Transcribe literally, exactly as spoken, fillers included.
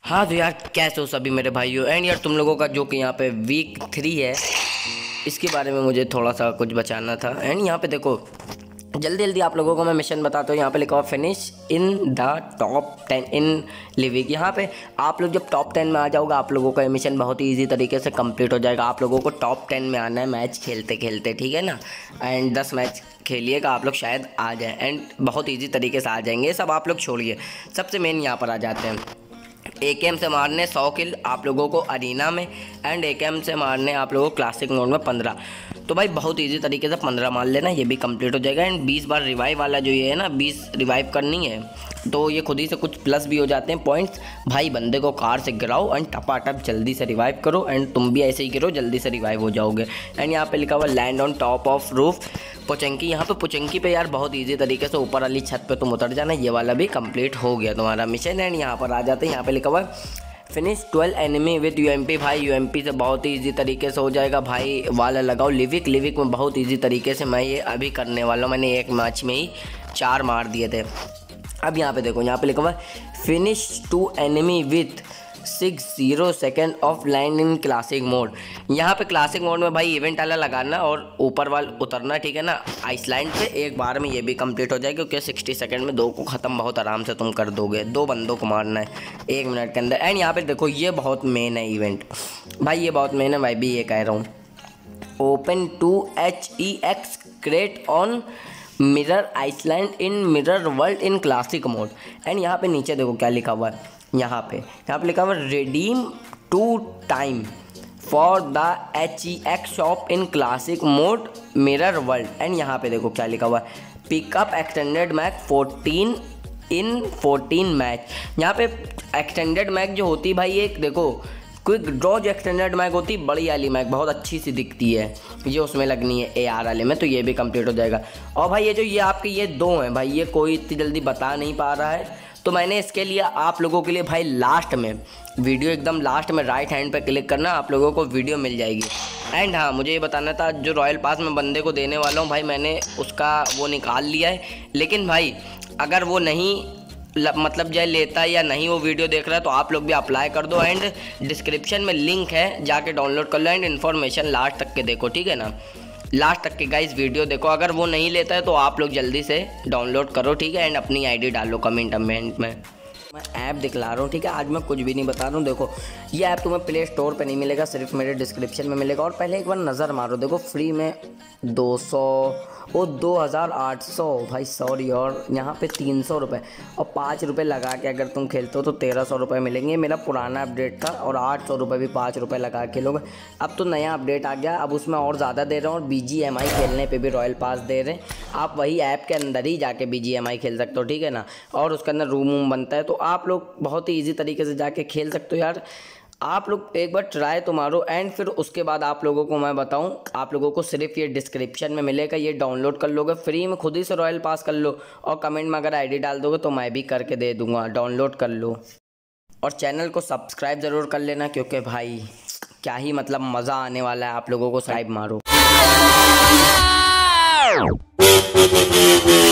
हाँ तो यार कैसे हो सभी मेरे भाइयों। एंड यार तुम लोगों का जो कि यहाँ पे वीक थ्री है इसके बारे में मुझे थोड़ा सा कुछ बचाना था। एंड यहाँ पे देखो जल्दी जल्दी आप लोगों को मैं मिशन बताता हूँ। यहाँ पे लिखा हुआ finish in the top ten in living. यहाँ पे आप लोग जब टॉप टेन में आ जाओगे आप लोगों का ये मिशन बहुत ही ईजी तरीके से कंप्लीट हो जाएगा। आप लोगों को टॉप टेन में आना है मैच खेलते खेलते, ठीक है ना। एंड दस मैच खेलिएगा आप लोग शायद आ जाए एंड बहुत ईजी तरीके से आ जाएंगे। सब आप लोग छोड़िए, सबसे मेन यहाँ पर आ जाते हैं। ए के एम से मारने सौ किल आप लोगों को अरीना में एंड ए के एम से मारने आप लोगों को क्लासिक मोड में पंद्रह। तो भाई बहुत इजी तरीके से पंद्रह मार लेना, ये भी कंप्लीट हो जाएगा। एंड बीस बार रिवाइव वाला जो ये है ना, बीस रिवाइव करनी है तो ये खुद ही से कुछ प्लस भी हो जाते हैं पॉइंट्स। भाई बंदे को कार से गिराओ एंड टपाटप जल्दी से रिवाइव करो एंड तुम भी ऐसे ही गिरो जल्दी से रिवाइव हो जाओगे। एंड यहाँ पे लिखा हुआ land on top of roof Pochinki. यहाँ पे पोचंकी पे यार बहुत इजी तरीके से ऊपर वाली छत पे तुम उतर जाना। ये वाला भी कंप्लीट हो गया तुम्हारा मिशन। एंड यहाँ पर आ जाते हैं, यहाँ पे लिखा हुआ finish twelve enemy with UMP. भाई यूएमपी से बहुत ही ईजी तरीके से हो जाएगा। भाई वाला लगाओ लिविक लिविक में बहुत ईजी तरीके से मैं ये अभी करने वाला हूँ। मैंने एक मैच में ही चार मार दिए थे। अब यहाँ पे देखो, यहाँ पे लिखा हुआ finish two enemy with six zero second of line in classic mode. यहाँ पे क्लासिक मोड में भाई इवेंट वाला लगाना और ऊपर वाल उतरना, ठीक है ना, आइसलैंड पे एक बार में ये भी कंप्लीट हो जाएगा क्योंकि सिक्सटी सेकंड में दो को ख़त्म बहुत आराम से तुम कर दोगे। दो बंदों को मारना है एक मिनट के अंदर। एंड यहाँ पे देखो ये बहुत मेन है इवेंट, भाई ये बहुत मेन है। मैं भी ये कह रहा हूँ open two H E X crate on mirror island in mirror world in classic mode. And यहाँ पे नीचे देखो क्या लिखा हुआ है, यहाँ पे यहाँ पे लिखा हुआ redeem two time for the H E X shop in classic mode mirror world. And यहाँ पे देखो क्या लिखा हुआ है pickup extended match fourteen in fourteen match. यहाँ पे एक्सटेंडेड मैच जो होती है भाई एक देखो क्विक ड्रॉ जो एक्सटेंडेड मैग होती है बड़ी वाली मैग बहुत अच्छी सी दिखती है, ये उसमें लगनी है ए आर वाले में, तो ये भी कंप्लीट हो जाएगा। और भाई ये जो ये आपके ये दो हैं भाई ये कोई इतनी जल्दी बता नहीं पा रहा है तो मैंने इसके लिए आप लोगों के लिए भाई लास्ट में वीडियो एकदम लास्ट में राइट हैंड पे क्लिक करना, आप लोगों को वीडियो मिल जाएगी। एंड हाँ मुझे ये बताना था जो रॉयल पास मैं बंदे को देने वाला हूँ भाई मैंने उसका वो निकाल लिया है। लेकिन भाई अगर वो नहीं मतलब जय लेता है या नहीं वो वीडियो देख रहा है तो आप लोग भी अप्लाई कर दो। एंड डिस्क्रिप्शन में लिंक है जाके डाउनलोड कर लो। एंड इन्फॉर्मेशन लास्ट तक के देखो, ठीक है ना, लास्ट तक के गाइस वीडियो देखो। अगर वो नहीं लेता है तो आप लोग जल्दी से डाउनलोड करो, ठीक है। एंड अपनी आईडी डालो कमेंट कमेंट में। मैं ऐप दिखला रहा हूँ, ठीक है, आज मैं कुछ भी नहीं बता रहा हूँ। देखो ये ऐप तुम्हें प्ले स्टोर पे नहीं मिलेगा, सिर्फ मेरे डिस्क्रिप्शन में मिलेगा। और पहले एक बार नज़र मारो, देखो फ्री में दो सौ वो दो हज़ार आठ सौ भाई सॉरी, और यहाँ पे तीन सौ रुपये और पाँच रुपये लगा के अगर तुम खेलते हो तो तेरह सौ रुपये मिलेंगे। मेरा पुराना अपडेट था और आठ सौ रुपये भी पाँच रुपये लगा के लोग। अब तो नया अपडेट आ गया, अब उसमें और ज़्यादा दे रहे हैं और बी जी एम आई खेलने पे भी रॉयल पास दे रहे हैं। आप वही ऐप के अंदर ही जाके बी जी एम आई खेल सकते हो, ठीक है ना। और उसके अंदर रूम वूम बनता है तो आप लोग बहुत ही ईजी तरीके से जाके खेल सकते हो यार। आप लोग एक बार ट्राई तो मारो। एंड फिर उसके बाद आप लोगों को मैं बताऊं, आप लोगों को सिर्फ ये डिस्क्रिप्शन में मिलेगा, ये डाउनलोड कर लोगे फ्री में, खुद ही से रॉयल पास कर लो। और कमेंट में अगर आईडी डाल दोगे तो मैं भी करके दे दूंगा, डाउनलोड कर लो। और चैनल को सब्सक्राइब ज़रूर कर लेना क्योंकि भाई क्या ही मतलब मज़ा आने वाला है। आप लोगों को सब्सक्राइब मारो।